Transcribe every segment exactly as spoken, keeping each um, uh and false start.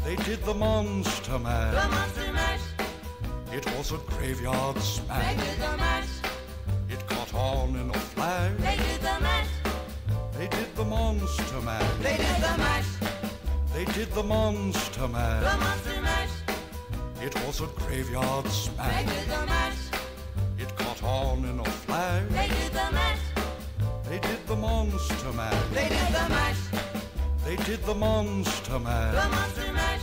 They did the Monster Mash. The Monster Mash. It was a graveyard They smash. did the mash. It caught on in a flash. They did the mash. They did the Monster Mash. They did the mash. They did the Monster The Mash. Monster Mash. It was a graveyard They smash. did the mash. It caught on in a flash. They did the mash. They did the Monster Mash. They did the mash. They did the Monster The Mash. Monster Mash.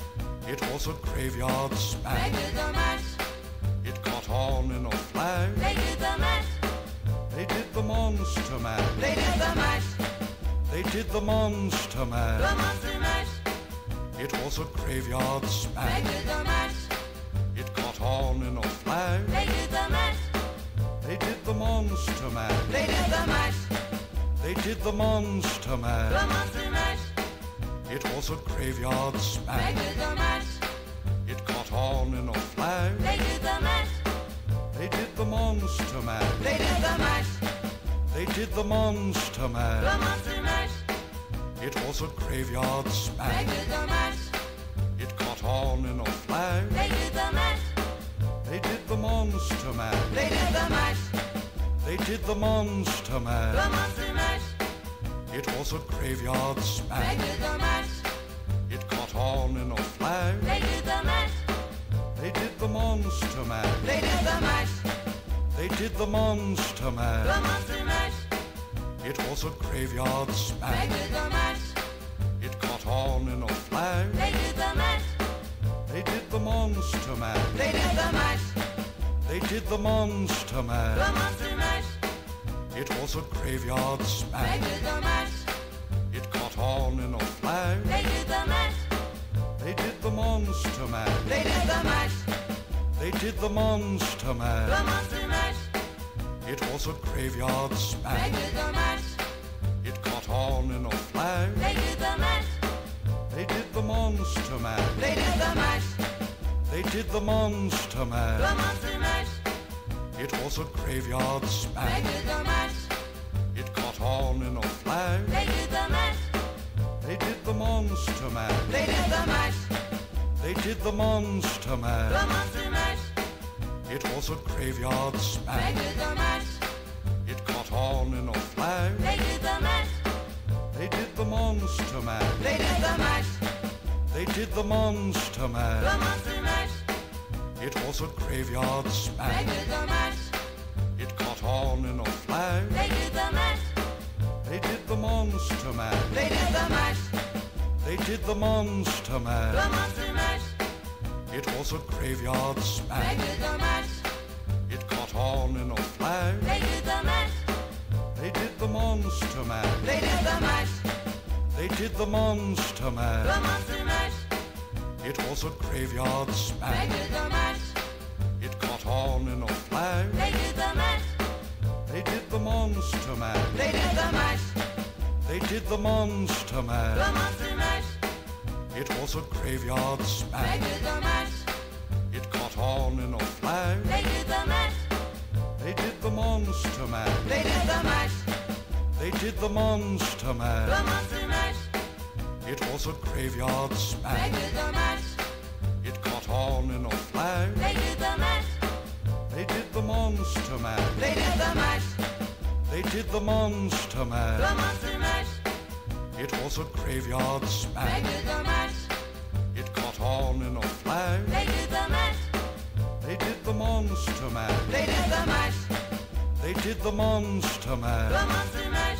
It was a graveyard They smash. did the mash. It caught on in a flash. They did the mash. They did the Monster Mash. They did the mash. They did the Monster The Mash. Monster Mash. It was a graveyard They smash. did the mash. It caught on in a flash. They did the mash. They did the Monster Mash. They did the mash. They did the Monster The Mash. Monster Mash. It was a graveyard They smash. did the mash. It caught on in a flash. They did the mash. They did the Monster Mash. They did the mash. They did the Monster The Mash. Monster Mash. It was a graveyard They smash. did the mash. It caught on in a flash. They did the mash. They did the Monster Mash. They did the mash. They did the Monster The Mash. Monster Mash. It was a graveyard They smash. did the mash. It caught on in a flash. They did the mash. They did the Monster Mash. They did the mash. They did the Monster The Mash. Monster Mash. It was a graveyard They smash. did the mash. It caught on in a flash. They did the mash. They did the Monster Mash. They did the mash. They did the Monster The Mash. Monster Mash. It was a graveyard They smash. did the mash. It caught on in a flash. They did the mash. They did the Monster Mash. They did the mash. They did the Monster The Mash. Monster Mash. It was a graveyard They smash. did the mash. It caught on in a flash. They did the mash. They did the Monster Mash. They did the mash. They did the Monster The Mash. Monster Mash. It was a graveyard They smash. did the mash. It caught on in a flash. They did the mash. They did the Monster Mash. They did the mash. They did the Monster The Mash. Monster Mash. It was a graveyard They smash. did the mash. It caught on in a flash. They did the mash. They did the Monster Mash. They did the mash. They did the Monster The Mash. Monster Mash. It was a graveyard They smash. did the mash. It caught on in a flash. They did the mash. They did the Monster Mash. They did the mash. They did the Monster The Mash. Monster Mash. It was a graveyard They smash. did the mash. It caught on in a flash. They did the mash. They did the Monster Mash. They did the mash. They did the Monster The Mash. Monster Mash. It was a graveyard They smash. did the mash. It caught on in a flash. They did the mash. They did the Monster Mash. They did the mash. They did the Monster The Mash. Monster Mash. It was a graveyard They smash. did the mash. It caught on in a flash. They did the mash. They did the Monster Mash. They did the mash. They did the Monster The Mash. Monster Mash. It was a graveyard They smash. did the mash. It caught on in a flash. They did the mash. They did the Monster Mash. They did the mash. They did the Monster The Mash. Monster Mash. It was a graveyard They smash. did the mash. It caught on in a flash. They did the mash. They did the Monster Mash. They did the mash. They did the Monster The Mash. Monster Mash.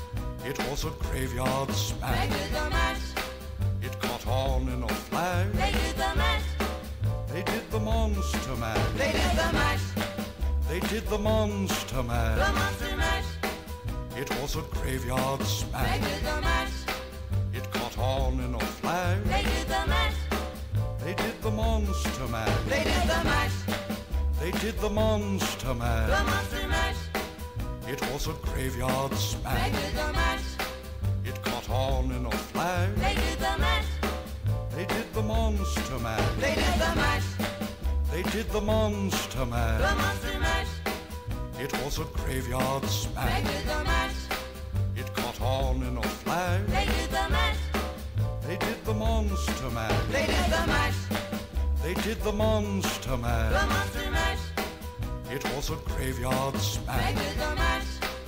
It was a graveyard They smash. did the mash. It caught on in a flash. They did the mash. They did the Monster Mash. They did the mash. They did the Monster The Mash. Monster Mash. It was a graveyard They smash. did the mash. It caught on in a flash. They did the mash. They did the Monster Mash. They did the mash. They did the Monster The Mash. Monster Mash. It was a graveyard They smash. did the mash. It caught on in a flash. They did the mash. They did the Monster Mash. They did the mash. They did the Monster The Mash. Monster Mash. It was a graveyard They smash. did the mash. It caught on in a flash. They did the mash. They did the Monster Monster Mash. They did the mash. They did the Monster The Mash. monster mash. It was a graveyard They smash. did the mash.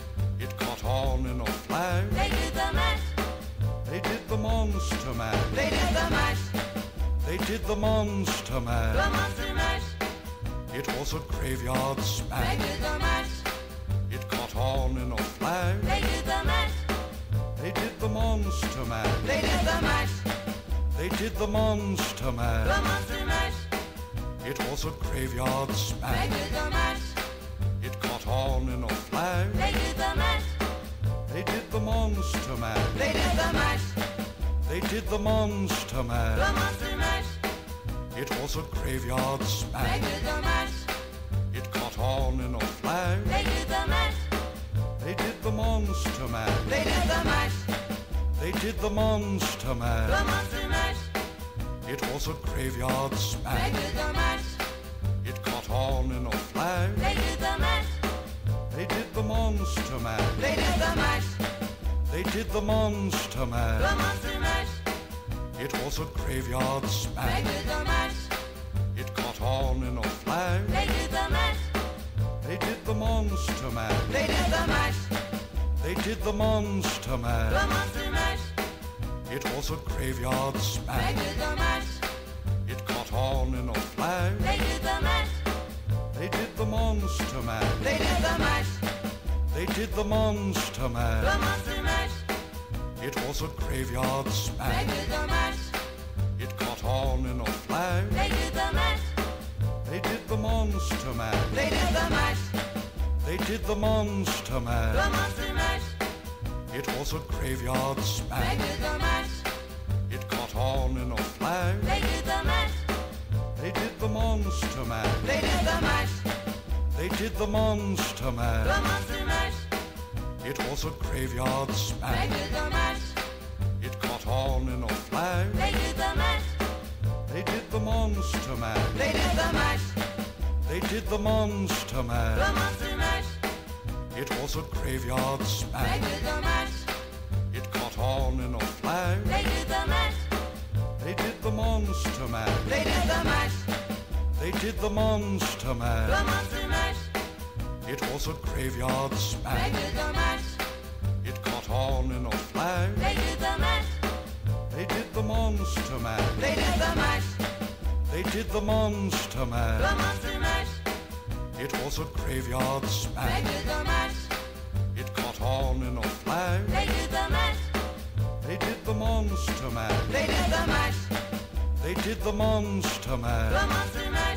It caught on in a flash. They did the mash. They did the Monster Mash. They did the mash. They did the Monster The Mash. monster mash. It was a graveyard They smash. did the mash. It caught on in a flash. They did the mash. They did the Monster Mash. They did the mash. They did the Monster The Mash. monster mash. It was a graveyard They smash. did the mash. It caught on in a flash. They did the mash. They did the Monster Mash. They did the mash. They did the Monster The Mash. monster mash. It was a graveyard They smash. did the mash. It caught on in a flash. They did the mash. They did the Monster Mash. They did the mash. They did the Monster The Mash. monster mash. It was a graveyard They smash. did the mash. It caught on in a flash. They did the mash. They did the Monster Mash. They did the mash. They did the Monster The Mash. monster mash. It was a graveyard They smash. did the mash. It caught on in a flash. They did the mash. They did the Monster Mash. They did the mash. They did the Monster The Mash. monster mash. It was a graveyard They smash. did the mash. It caught on in a flash. They did the mash. They did the Monster Mash. They did the mash. They did the Monster The Mash. monster mash. It was a graveyard They smash. did the mash. It caught on in a flash. They did the mash. They did the Monster Mash. They did the mash. They did the Monster The Mash. monster mash. It was a graveyard They smash. did the mash. It caught on in a flash. They did the mash. They did the Monster Mash. They did the mash. They did the Monster The Mash. monster mash. It was a graveyard They smash. did the mash. It caught on in a flash. They did the mash. They did the Monster Mash. They did the mash. They did the Monster The Mash. monster mash. It was a graveyard They smash. did the mash. It caught on in a flash. They did the mash. They did the Monster Mash. They did the mash. They did the Monster The Mash. monster mash. It was a graveyard They smash. did the mash. It caught on in a flash. They did the mash. They did the Monster Mash. They did the mash. They did the Monster The Mash. monster mash. It was a graveyard They smash. did the mash. It caught on in a flash. They did the mash. They did the Monster Mash. They did the mash. They did the Monster The Mash. monster mash.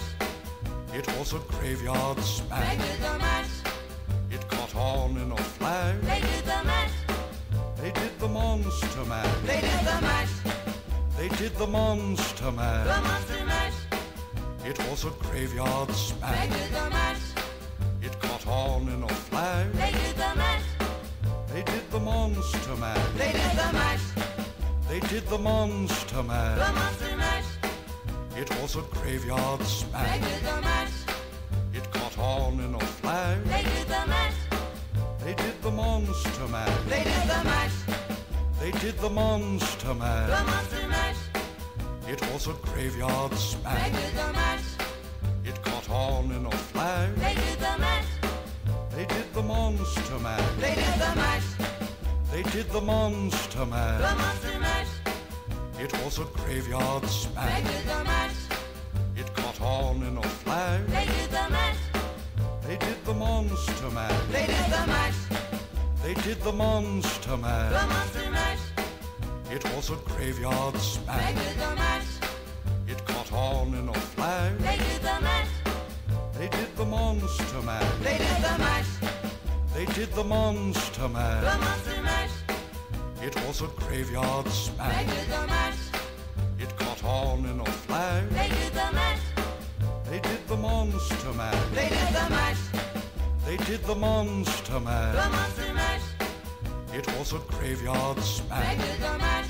It was a graveyard They smash. did the mash. It caught on in a flash. They did the mash. They did the Monster Mash. They did the mash. They did the Monster The Mash. monster mash. It was a graveyard They smash. did the mash. It caught on in a flash. They did the mash. They did the Monster Mash. They did the mash. They did the Monster The Mash. monster mash. It was a graveyard They smash. did the mash. It caught on in a flash. They did the mash. They did the Monster Mash. They did the mash. They did the Monster The Mash. monster mash. It was a graveyard They smash. did the mash. It caught on in a flash. They did the mash. They did the Monster Mash. They did the mash. They did the Monster The Mash. monster mash. It was a graveyard They smash. did the mash. It caught on in a flash. They did the mash. They did the Monster Mash. They did the mash. They did the Monster The Mash. monster mash. It was a graveyard They smash. did the mash. It caught on in a flash. They did the mash. They did the Monster Mash. They did the mash. They did the Monster The Mash. monster mash. It was a graveyard They smash. did the mash. It caught on in a flash. They did the mash. They did the Monster Mash. They did the mash. They did the Monster The Mash. monster mash. It was a graveyard They smash. did the mash.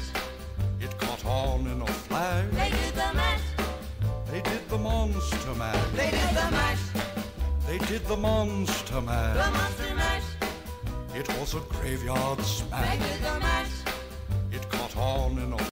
It caught on in a flash. They did the mash. They did the Monster Mash. They did the mash. They did the Monster The Mash. monster mash. It was a graveyard They smash. did the mash. It caught on in a